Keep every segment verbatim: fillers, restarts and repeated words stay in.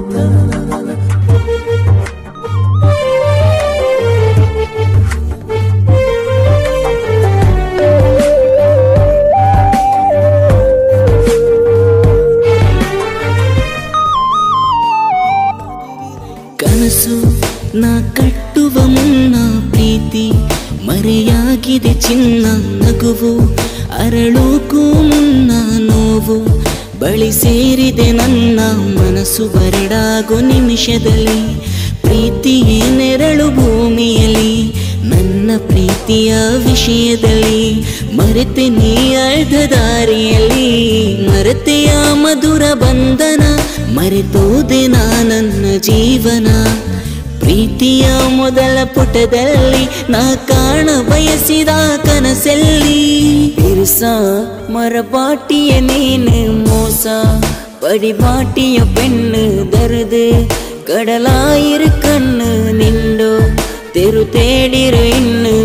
ಕನಸು ನಾ ಕಟ್ಟುವ ಮುನ್ನ ಪ್ರೀತಿ ಮರೆಯಾಗಿದೆ ಚಿನ್ನ ನಗುವು ಅರಳೋಕು ಮುನ್ನ ನೋವು ಬಳಿ ಸೇರಿದೆ ನನ್ನ ಮನಸ್ಸು ಬರಡಾಗೋ ನಿಮಿಷದಲ್ಲಿ ಪ್ರೀತಿಯೇ ನೆರಳು ಭೂಮಿಯಲ್ಲಿ ನನ್ನ ಪ್ರೀತಿಯ ವಿಷಯದಲ್ಲಿ ಮರೆತೆ ನೀ ಅರ್ಧ ದಾರಿಯಲ್ಲಿ ಮರೆತೆಯ ಮಧುರ ಬಂಧನ ಮರೆತೋದೆ ನಾ ನನ್ನ ಜೀವನ ಪ್ರೀತಿಯ ಮೊದಲ ಪುಟದಲ್ಲಿ ನಾ ಕಾಣ ಬಯಸಿದ ಕನಸಲ್ಲಿ ಬಿರುಸ ಮರಪಾಟಿಯ ನೀನು ಮೋಸ படிபாட்டிய பெண்ணு தருது கடலாயிரு கண்ணு நின்றோ தெரு தேடிரு இன்னு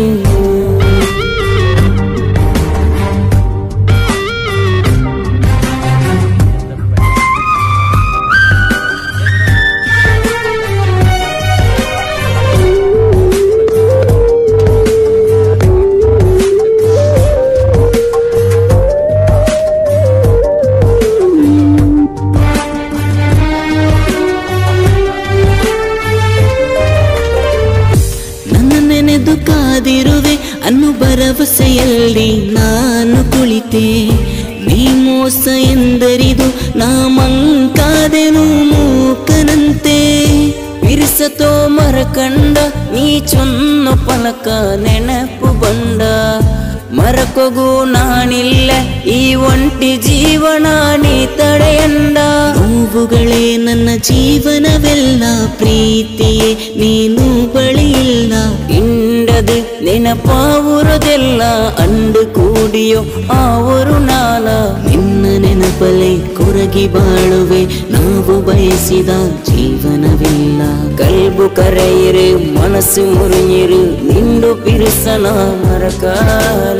ಕಾದಿರುವೆ ಅನ್ನು ಭರವಸೆಯಲ್ಲಿ ನಾನು ಕುಳಿತೆ ನೀ ಮೋಸ ಎಂದರಿದು ನಾ ಮಂಕಾದೆನು ಮೂಕನಂತೆ ಬಿರುಸತೋ ಮರಕಂಡ ನೀ ಚೊನ್ನ ಪಲಕ ನೆನಪು ಬಂಡ ಮರಕೊಗು ನಾನಿಲ್ಲ ಈ ಒಂಟಿ ಜೀವನ ನೀ ತಡೆಯಂಡ ನೋವುಗಳೇ ನನ್ನ ಜೀವನವೆಲ್ಲ ಪ್ರೀತಿಯೇ ನೀನು ಬಳಿಯಿಲ್ಲ ಇಂಡದು ನೆನಪಾವುರದೆಲ್ಲ ಅಂಡು ಕೂಡಿಯೋ ಆವರು ನಾಲ ನಿನ್ನ ನೆನಪಲೆ ಕೊರಗಿ ಬಾಳುವೆ ನಾವು ಬಯಸಿದ ಜೀವನವಿಲ್ಲ ಕಲ್ಬು ಕರೆಯಿರು ಮನಸ್ಸು ಮುರಿಯಿರು ನಿಂಡು ಪಿರುಸನ ಮರಕಾಲ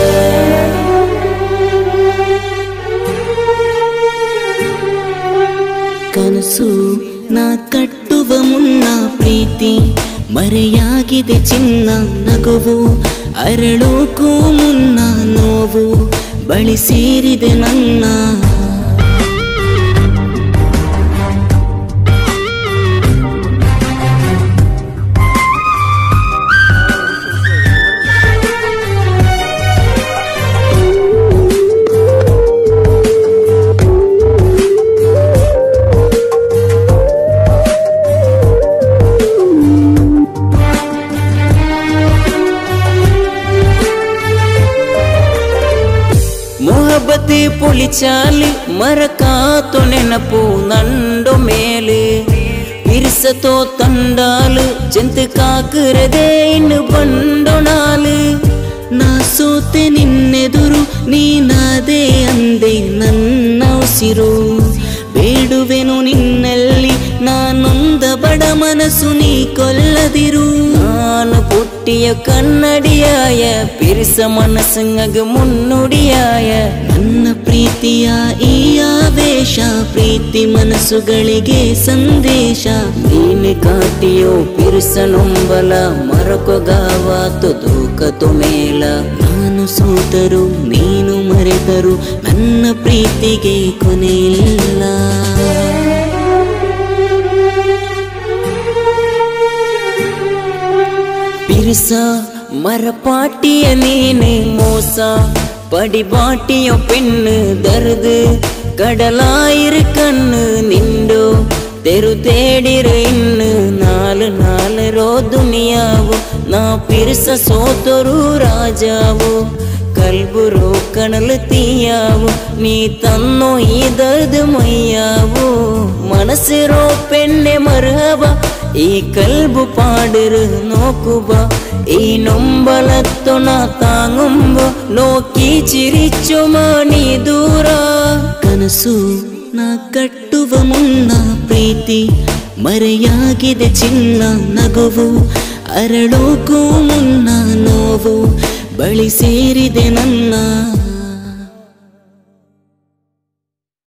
ಕನಸು ನಾ ಕಟ್ಟುವ ಮುನ್ನ ಪ್ರೀತಿ ಮರೆಯಾಗಿದೆ ಚಿನ್ನ ನಗುವು ಅರಳೋಕು ಮುನ್ನ ನೋವು ಬಳಿ ಸೇರಿದೆ ನನ್ನ ಮೊಹಬ್ಬತಿ ಪುಳಿಚಾಲಿ ಮರಕಾತು ನೆನಪು ನಂಡು ಮೇಲೆ ಬಿರುಸತೋ ತಂಡಾಲು ಜಂತು ಕಾಕರದೆ ಇನ್ನು ಬಂಡೊಣಾಲು ನಾ ಸೋತೆ ನಿನ್ನೆದುರು ನೀನಾದೆ ಅಂದೆ ನನ್ನ ಉಸಿರು ಬೇಡುವೆನು ನಿನ್ನಲ್ಲಿ ನಾನೊಂದ ಬಡ ಮನಸ್ಸು ನೀ ಕೊಲ್ಲದಿರು ನಾನು ಪುಟ್ಟಿಯ ಕನ್ನಡಿಯಾಯ ಪಿರಿಸ ಮನಸ್ಸಂಗ ಮುನ್ನುಡಿಯಾಯ ನನ್ನ ಪ್ರೀತಿಯ ಈ ಆವೇಶ ಪ್ರೀತಿ ಮನಸ್ಸುಗಳಿಗೆ ಸಂದೇಶ ನೀನು ಕಾಟಿಯೋ ಪಿರುಸ ನೊಂಬಲ ಮರಕೊಗಾವಾತು ತೂಕತು ಮೇಲ ನಾನು ಸೋತರು ನೀನು ಮರೆತರು ನನ್ನ ಪ್ರೀತಿಗೆ ಕೊನೆಯಿಲ್ಲ ಬಿರುಸ ಮರಪಾಟಿಯ ನೀನೆ ಮೋಸ படிபாட்டிய பெண்ணு தருது கடலாயிரு கண்ணு நிண்டோ தெரு தேடிரு இன்னு நாலு நாலு ರೋ ದುನಿಯಾವು ನಾ ಪಿರುಸ ಸೋತರು ರಾಜಾವು ಕಲ್ಬು ರೋ ಕಣಲು ತೀಯಾವು ನೀ ತನ್ನೋ ಈ ದರ್ದು ಮೈಯಾವು ಮನಸ್ಸಿರೋ ಪೆಣ್ಣೆ ಮರಹಬ ಈ ಕಲ್ಬು ಪಾಡಿರು ನೋಕುಬ ಈ ನೊಂಬಲತ್ತೊಣ ತಾಂಗುಂಬು ನೋಕಿ ಚಿರಿಚು ಮಾನಿ ದೂರ ಕನಸು ನಾ ಕಟ್ಟುವ ಮುನ್ನ ಪ್ರೀತಿ ಮರೆಯಾಗಿದೆ ಚಿನ್ನ ನಗುವು ಅರಳೋಕು ಮುನ್ನ ನೋವು ಬಳಿ ಸೇರಿದೆ ನನ್ನ